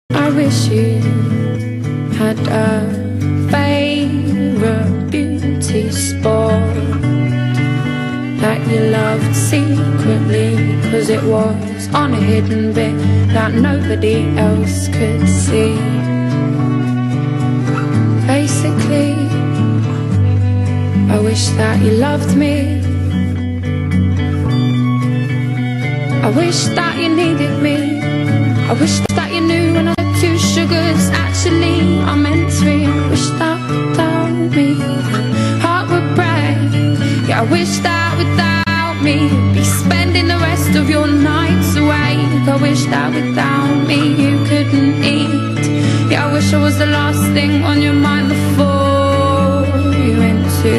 I wish you had a favourite beauty spot that you loved secretly, 'cause it was on a hidden bit that nobody else could see. Basically, I wish that you loved me. I wish that you needed me. I wish that you knew when I took 2 sugars actually I meant 3. I wish that without me heart would break. Yeah, I wish that without me you'd be spending the rest of your nights awake. I wish that without me you couldn't eat. Yeah, I wish I was the last thing on your mind before you went to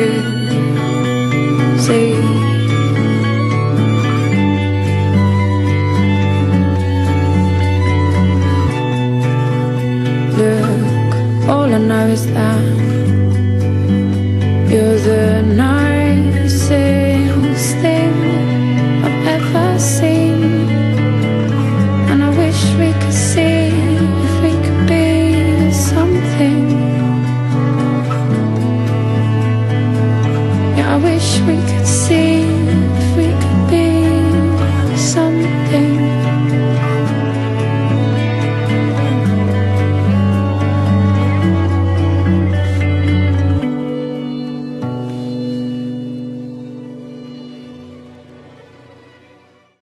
sleep. Look, all I know is that you're the night